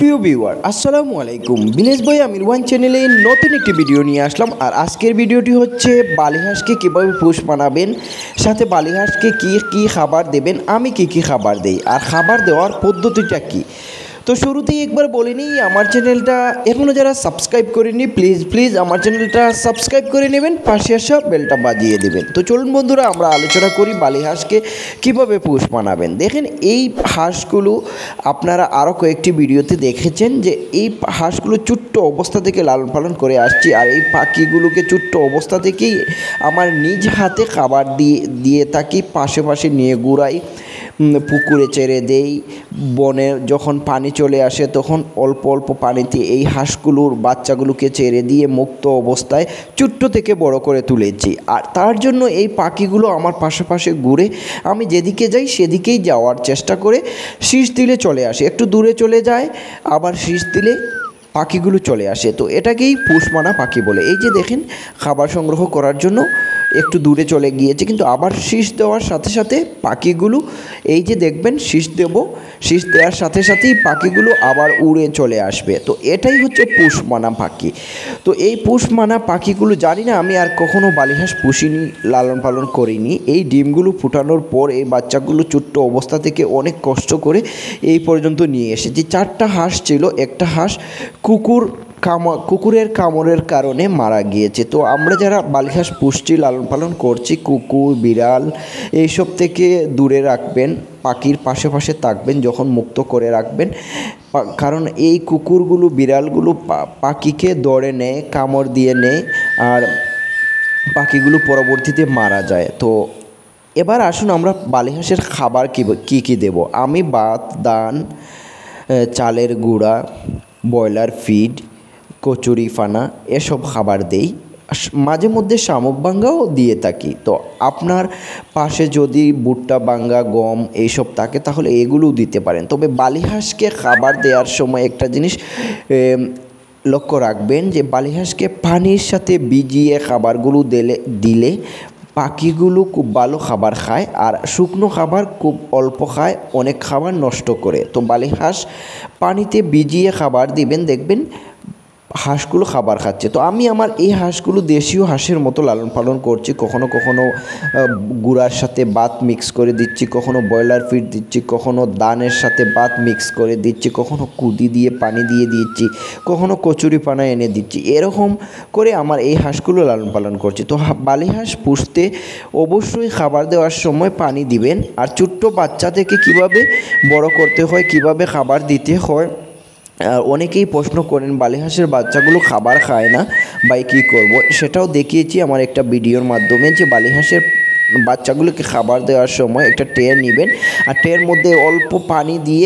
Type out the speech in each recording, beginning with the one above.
সুপ্রিয় ভিউয়ার আসসালামু আলাইকুম। ভিলেজ বয় আমির ওয়ান চ্যানেলে নতুন একটি ভিডিও নিয়ে আসলাম। আর আজকের ভিডিওটি হচ্ছে বালিহাঁসকে কীভাবে পুষ বানাবেন, সাথে বালিহাঁসকে কী খাবার দেবেন, আমি কি খাবার দেই আর খাবার দেওয়ার পদ্ধতিটা কী। তো শুরুতেই একবার বলে নিই, আমার চ্যানেলটা এখনও যারা সাবস্ক্রাইব করেনি প্লিজ আমার চ্যানেলটা সাবস্ক্রাইব করে নেবেন, পাশে আসা বেলটা বাজিয়ে দেবেন। তো চলুন বন্ধুরা, আমরা আলোচনা করি বালিহাঁসকে কীভাবে পুষ বানাবেন। দেখেন, এই হাঁসগুলো আপনারা আরও কয়েকটি ভিডিওতে দেখেছেন যে এই হাঁসগুলো ছোট্ট অবস্থা থেকে লালন পালন করে আসছি। আর এই পাখিগুলোকে ছোট্ট অবস্থা থেকেই আমার নিজ হাতে খাবার দিয়ে থাকি, পাশে নিয়ে ঘুরাই, পুকুরে ছেড়ে দেই। বনে যখন পানি চলে আসে তখন অল্প অল্প পানিতে এই হাঁসগুলোর বাচ্চাগুলোকে ছেড়ে দিয়ে মুক্ত অবস্থায় ছোট্ট থেকে বড় করে তুলেছি। আর তার জন্য এই পাখিগুলো আমার পাশে ঘুরে, আমি যেদিকে যাই সেদিকেই যাওয়ার চেষ্টা করে, শীষ দিলে চলে আসে, একটু দূরে চলে যায়, আবার শীষ দিলে পাখিগুলো চলে আসে। তো এটাকেই পুষ মানা পাখি বলে। এই যে দেখেন, খাবার সংগ্রহ করার জন্য একটু দূরে চলে গিয়েছে, কিন্তু আবার শীষ দেওয়ার সাথে সাথে পাখিগুলো, এই যে দেখবেন শীষ দেওয়ার সাথে সাথেই পাখিগুলো আবার উড়ে চলে আসবে। তো এটাই হচ্ছে পুষ মানা পাখি। তো এই পুষ মানা পাখিগুলো, জানি না, আমি আর কখনো বালিহাঁস পুষিনি, লালন পালন করিনি। এই ডিমগুলো ফুটানোর পর এই বাচ্চাগুলো ছোট্ট অবস্থা থেকে অনেক কষ্ট করে এই পর্যন্ত নিয়ে এসেছি। 4টা হাঁস ছিল, একটা হাঁস কুকুরের কামড়ের কারণে মারা গিয়েছে। তো আমরা যারা বালিহাঁস পুষছি, লালন পালন করছি, কুকুর বিড়াল এইসব থেকে দূরে রাখবেন, পাখির পাশে থাকবেন, যখন মুক্ত করে রাখবেন। কারণ এই কুকুরগুলো বিড়ালগুলো পাখিকে ধরে নেয়, কামড় দিয়ে নেয়, আর পাখিগুলো পরবর্তীতে মারা যায়। তো এবার আসুন আমরা বালিহাঁসের খাবার কী দেব। আমি ভাত, ধান, চালের গুঁড়া, ব্রয়লার ফিড, কচুরি ফানা এসব খাবার দেই। মাঝে মধ্যে শামুক ভাঙ্গাও দিয়ে থাকি। তো আপনার পাশে যদি ভুট্টা ভাঙ্গা, গম এইসব থাকে তাহলে এগুলোও দিতে পারেন। তবে বালিহাঁসকে খাবার দেওয়ার সময় একটা জিনিস লক্ষ্য রাখবেন, যে বালিহাঁসকে পানির সাথে ভিজিয়ে খাবারগুলো দিলে পাখিগুলো খুব ভালো খাবার খায়, আর শুকনো খাবার খুব অল্প খায়, অনেক খাবার নষ্ট করে। তো বালিহাঁস পানিতে ভিজিয়ে খাবার দিবেন, দেখবেন হাঁসগুলো খাবার খাচ্ছে। তো আমি আমার এই হাঁসগুলো দেশীয় হাঁসের মতো লালন পালন করছি। কখনো গুঁড়ার সাথে ভাত মিক্স করে দিচ্ছি, কখনো ব্রয়লার ফিড দিচ্ছি, কখনো ধানের সাথে ভাত মিক্স করে দিচ্ছি, কখনো কুদি দিয়ে পানি দিয়ে দিচ্ছি, কখনো কচুরি পানা এনে দিচ্ছি। এরকম করে আমার এই হাঁসগুলো লালন পালন করছি। তো বালিহাঁস পুষতে অবশ্যই খাবার দেওয়ার সময় পানি দিবেন। আর ছোট্ট বাচ্চা থেকে কিভাবে বড় করতে হয়, কিভাবে খাবার দিতে হয়, অনেকেই প্রশ্ন করেন বালিহাঁসের বাচ্চাগুলো খাবার খায় না, ভাই কী করব। সেটাও দেখিয়েছি আমার একটা ভিডিওর মাধ্যমে, যে বালিহাঁসের বাচ্চাগুলোকে খাবার দেওয়ার সময় একটা ট্রে নেবেন, আর ট্রের মধ্যে অল্প পানি দিয়ে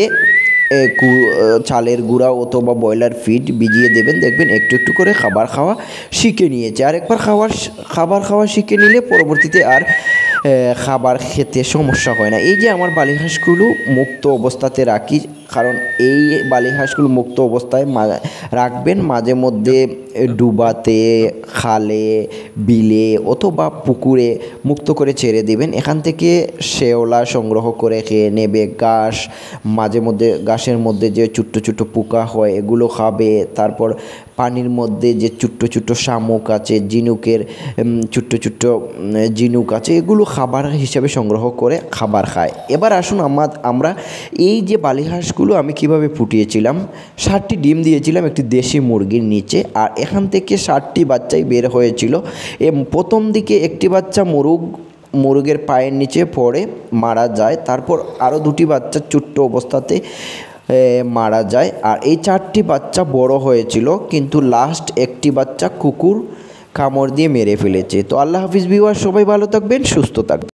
চালের গুঁড়া অথবা ব্রয়লার ফিড ভিজিয়ে দেবেন, দেখবেন একটু করে খাবার খাওয়া শিখে নিয়েছে। আর একবার খাবার খাওয়া শিখে নিলে পরবর্তীতে আর খাবার খেতে সমস্যা হয় না। এই যে আমার বালিহাঁসগুলো মুক্ত অবস্থাতে রাখি, কারণ এই বালিহাঁসগুলো মুক্ত অবস্থায় রাখবেন। মাঝে মধ্যে ডুবাতে, খালে, বিলে অথবা পুকুরে মুক্ত করে ছেড়ে দেবেন। এখান থেকে শেওলা সংগ্রহ করে খেয়ে নেবে, ঘাস, মাঝে মধ্যে ঘাসের মধ্যে যে ছোট্ট পোকা হয় এগুলো খাবে। তারপর পানির মধ্যে যে ছোট্ট শামুক আছে, ঝিনুকের ছোট্ট ঝিনুক আছে, এগুলো খাবার হিসাবে সংগ্রহ করে খাবার খায়। এবার আসুন আমরা এই যে বালিহাঁসগুলো আমি কিভাবে ফুটিয়েছিলাম। 60টি ডিম দিয়েছিলাম একটি দেশি মুরগির নিচে, আর এখান থেকে 60টি বাচ্চাই বের হয়েছিল। প্রথম দিকে একটি বাচ্চা মুরগের পায়ের নিচে পড়ে মারা যায়, তারপর আরও 2টি বাচ্চা ছোট্ট অবস্থাতে মারা যায়। আর এই 4টি বাচ্চা বড় হয়েছিল, কিন্তু লাস্ট একটি বাচ্চা কুকুর কামড় দিয়ে মেরে ফেলেছে। তো আল্লাহ হাফিজ ভিউয়ার, সবাই ভালো থাকবেন, সুস্থ থাকবেন।